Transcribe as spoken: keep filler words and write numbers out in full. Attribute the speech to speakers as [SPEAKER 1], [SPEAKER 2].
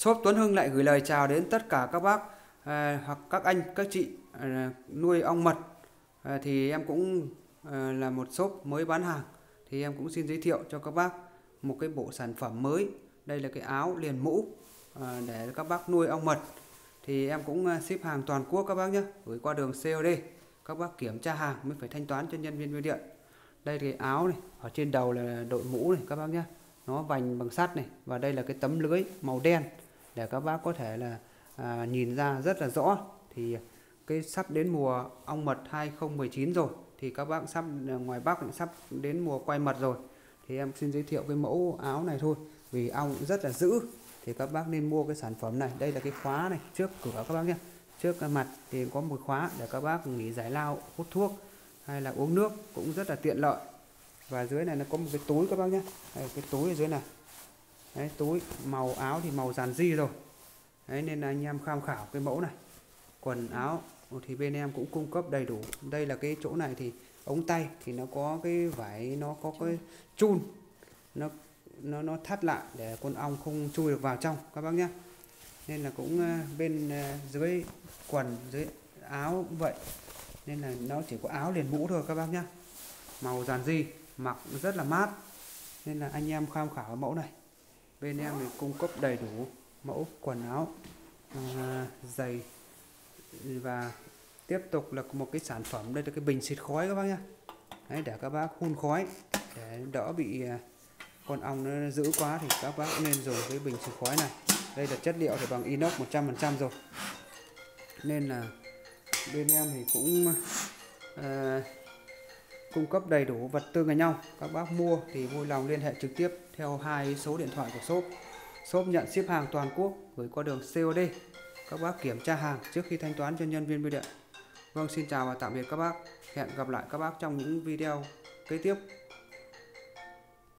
[SPEAKER 1] Shop Tuấn Hưng lại gửi lời chào đến tất cả các bác à, hoặc các anh, các chị à, nuôi ong mật. À, thì em cũng à, là một shop mới bán hàng. Thì em cũng xin giới thiệu cho các bác một cái bộ sản phẩm mới. Đây là cái áo liền mũ à, để các bác nuôi ong mật. Thì em cũng à, ship hàng toàn quốc các bác nhé, gửi qua đường xê ô đê. Các bác kiểm tra hàng mới phải thanh toán cho nhân viên bưu điện. Đây cái áo này, ở trên đầu là đội mũ này các bác nhé, nó vành bằng sắt này, và đây là cái tấm lưới màu đen để các bác có thể là à, nhìn ra rất là rõ. Thì cái sắp đến mùa ong mật hai không một chín rồi, thì các bác sắp ngoài Bắc sắp đến mùa quay mật rồi, thì em xin giới thiệu cái mẫu áo này thôi, vì ong rất là dữ thì các bác nên mua cái sản phẩm này. Đây là cái khóa này trước cửa các bác nhé, trước mặt thì có một khóa để các bác nghỉ giải lao, hút thuốc hay là uống nước cũng rất là tiện lợi. Và dưới này nó có một cái túi các bác nhé, đây, cái túi ở dưới này. Đấy, túi màu áo thì màu dàn di rồi. Đấy, nên là anh em tham khảo cái mẫu này. Quần áo thì bên em cũng cung cấp đầy đủ. Đây là cái chỗ này thì ống tay thì nó có cái vải, nó có cái chun, nó nó nó thắt lại để con ong không chui được vào trong các bác nhé. Nên là cũng bên dưới quần, dưới áo cũng vậy, nên là nó chỉ có áo liền mũ thôi các bác nhé. Màu dàn di, mặc rất là mát, nên là anh em tham khảo mẫu này. Bên em thì cung cấp đầy đủ mẫu quần áo, à, giày. Và tiếp tục là một cái sản phẩm, đây là cái bình xịt khói các bác nhé. Đấy, để các bác hun khói để đỡ bị con ong nó dữ quá thì các bác nên dùng cái bình xịt khói này. Đây là chất liệu thì bằng inox một trăm phần trăm rồi, nên là bên em thì cũng à, cung cấp đầy đủ vật tư với nhau. Các bác mua thì vui lòng liên hệ trực tiếp theo hai số điện thoại của shop. Shop nhận ship hàng toàn quốc, gửi qua đường xê ô đê. Các bác kiểm tra hàng trước khi thanh toán cho nhân viên bưu điện. Vâng, xin chào và tạm biệt các bác. Hẹn gặp lại các bác trong những video kế tiếp.